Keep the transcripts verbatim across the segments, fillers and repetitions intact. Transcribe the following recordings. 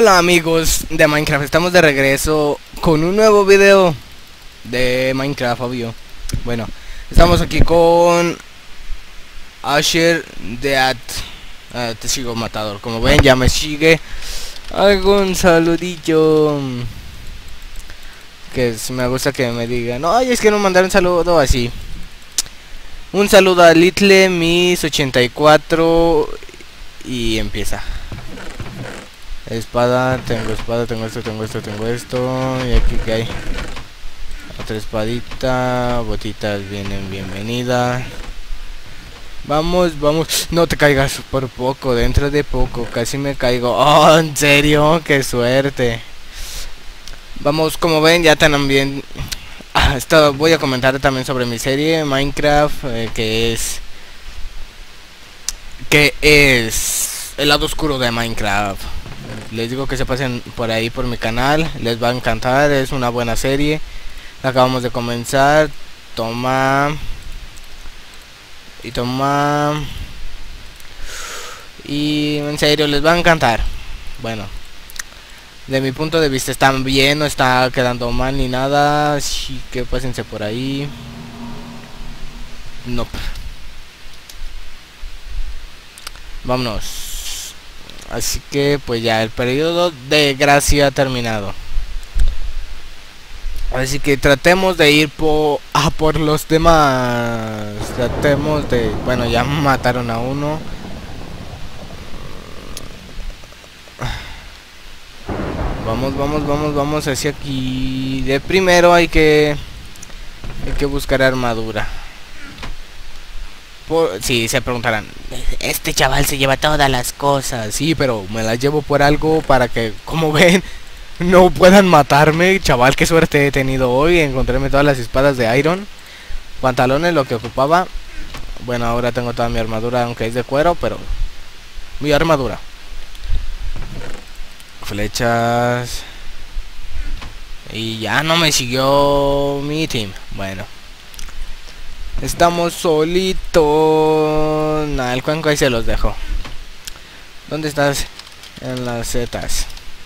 Hola amigos de Minecraft, estamos de regreso con un nuevo video de Minecraft, obvio. Bueno, estamos aquí con Asher Deat, uh, te sigo matador. Como ven, ya me sigue. Algún saludillo que es, me gusta que me digan. No, es que no mandaron un saludo así. Un saludo a Little Miss ochenta y cuatro y empieza. Espada, tengo espada, tengo esto, tengo esto, tengo esto. Y aquí que hay otra espadita. Botitas vienen bienvenidas. Vamos, vamos. No te caigas por poco, dentro de poco. Casi me caigo. Oh, en serio, qué suerte. Vamos, como ven, ya también ah, esto voy a comentar también sobre mi serie Minecraft, eh, que es que es el lado oscuro de Minecraft. Les digo que se pasen por ahí por mi canal, les va a encantar, es una buena serie. Acabamos de comenzar. Toma. Y toma. Y en serio, les va a encantar. Bueno, de mi punto de vista están bien, no está quedando mal ni nada. Así que pásense por ahí. No. Vámonos. Así que pues ya el periodo de gracia ha terminado. Así que tratemos de ir por a por los demás. Tratemos de... Bueno, ya mataron a uno. Vamos, vamos, vamos, vamos hacia aquí. De primero hay que... Hay que buscar armadura. Por, sí, se preguntarán, este chaval se lleva todas las cosas. Sí, pero me las llevo por algo para que, como ven, no puedan matarme. Chaval, qué suerte he tenido hoy. Encontrarme todas las espadas de iron. Pantalones, lo que ocupaba. Bueno, ahora tengo toda mi armadura, aunque es de cuero, pero mi armadura. Flechas. Y ya no me siguió mi team. Bueno, estamos solitos. Nah, el cuenco ahí se los dejo. ¿Dónde estás? En las setas.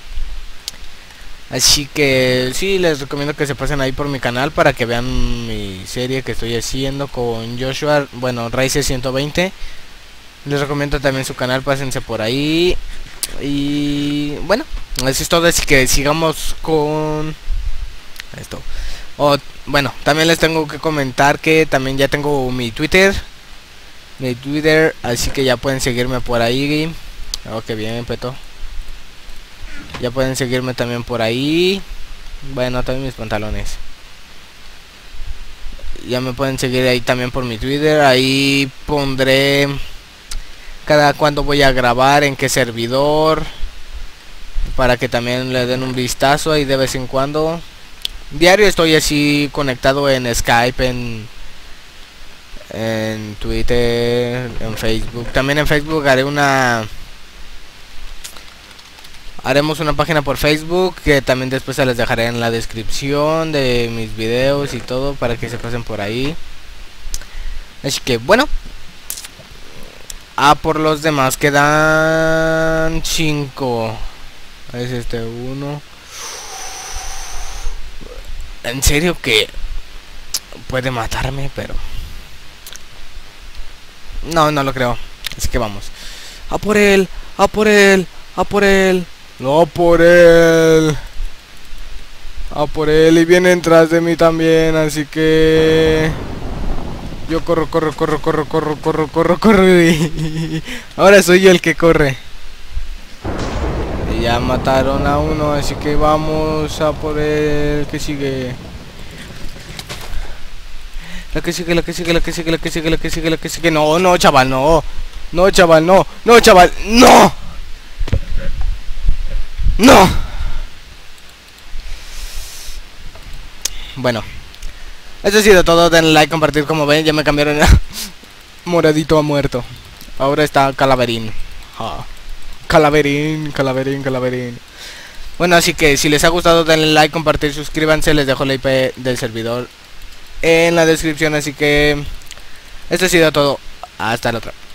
Así que sí, les recomiendo que se pasen ahí por mi canal para que vean mi serie que estoy haciendo con Joshua. Bueno, Race ciento veinte. Les recomiendo también su canal, pásense por ahí. Y bueno, eso es todo. Así que sigamos con esto. Oh, bueno, también les tengo que comentar que también ya tengo mi Twitter. Mi Twitter, así que ya pueden seguirme por ahí. Oh, qué bien, peto. Ya pueden seguirme también por ahí. Bueno, también mis pantalones. Ya me pueden seguir ahí también por mi Twitter. Ahí pondré cada cuando voy a grabar, en qué servidor, para que también le den un vistazo ahí de vez en cuando. Diario estoy así conectado en Skype, en en Twitter, en Facebook. También en Facebook haré una haremos una página por Facebook que también después se les dejaré en la descripción de mis videos y todo, para que se pasen por ahí. Así que bueno, ah, por los demás quedan cinco. Es este uno. En serio que puede matarme, pero no, no lo creo. Así que vamos. A por él, a por él, a por él. No, por él. A por él. Y vienen tras de mí también, así que yo corro, corro, corro, corro, corro, corro, corro, corro. Y ahora soy yo el que corre. Y ya mataron a uno, así que vamos a por él. Que sigue. La que sigue, la que sigue, la que sigue, la que sigue, la que sigue, la que sigue. No, no, chaval, no. No, chaval, no. No, chaval, no. No. Bueno, eso ha sido todo. Denle like, compartir. Como ven, ya me cambiaron a moradito a muerto. Ahora está calaverín. Ah. Calaverín, calaverín, calaverín. Bueno, así que si les ha gustado, denle like, compartir, suscríbanse. Les dejo la I P del servidor en la descripción. Así que esto ha sido todo. Hasta la otra.